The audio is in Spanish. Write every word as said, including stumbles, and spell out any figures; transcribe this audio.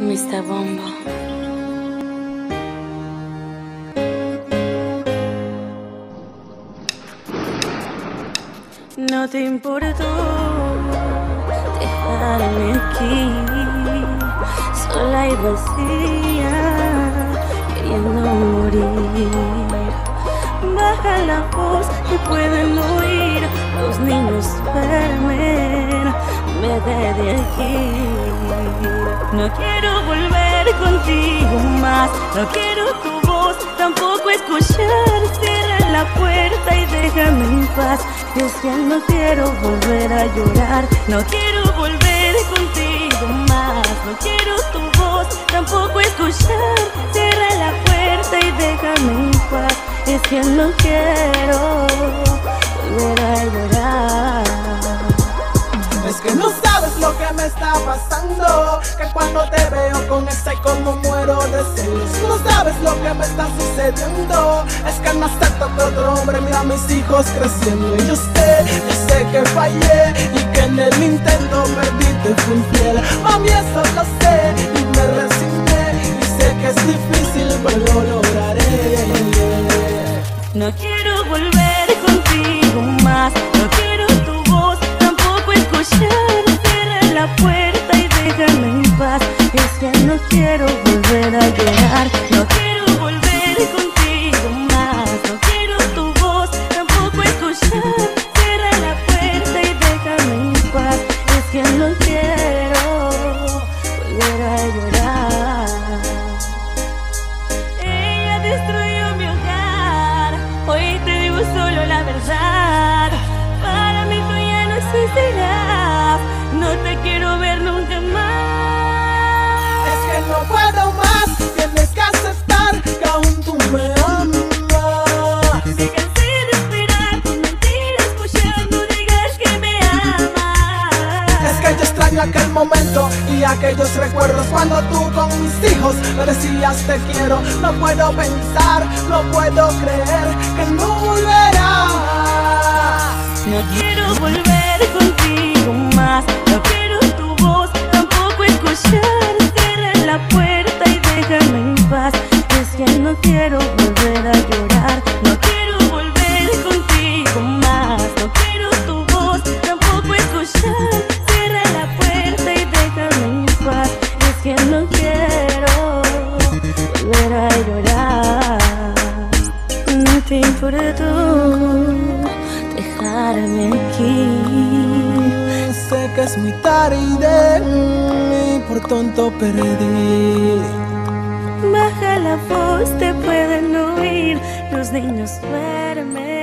mister Bombo. No te importó dejarme aquí, sola y vacía, queriendo morir. Baja la voz, que pueden oír, los niños duermen, vete de aquí. No quiero volver contigo más, no quiero tu voz, tampoco escuchar. Cierra la puerta y déjame en paz. Es que no quiero volver a llorar, no quiero volver contigo más. No quiero tu voz, tampoco escuchar. Cierra la puerta y déjame en paz. Es que no quiero volver a llorar. Es que no sabes lo que me está pasando, que cuando te veo con esa y como muero de celos. No sabes lo que me está sucediendo, es que no acepto que otro hombre mira a mis hijos creciendo. Y yo sé, yo sé que fallé y que en el intento perdí, te fui infiel. Mami, eso lo sé y me resigné, y sé que es difícil pero lo lograré. No quiero volver contigo más, no quiero tu voz, tampoco escuchar. Cierra la puerta y déjame en paz. Es que no quiero volver a llorar, no quiero volver contigo más. No quiero tu voz, tampoco escuchar. Cierra la puerta y déjame en paz. Es que no quiero volver a llorar. Ella destruyó mi hogar, hoy te digo solo la verdad. Para mí tú ya no existirás, no te quiero ver nunca más. Es que no puedo más, tienes que aceptar que aún tú me amas. Me cansé de esperar tus mentiras, escuchando digas que me amas. Es que yo extraño aquel momento y aquellos recuerdos cuando tú con mis hijos me decías te quiero. No puedo pensar, no puedo creer que no volverás. No quiero volver contigo más, no quiero tu voz, tampoco escuchar. Cierra la puerta y déjame en paz. Es que no quiero volver a llorar, no quiero volver contigo más. No quiero tu voz, tampoco escuchar. Cierra la puerta y déjame en paz. Es que no quiero volver a llorar. No te importó dejarme aquí. Sé que es muy tarde y por tonto perdí. Baja la voz, te pueden oír, los niños duermen.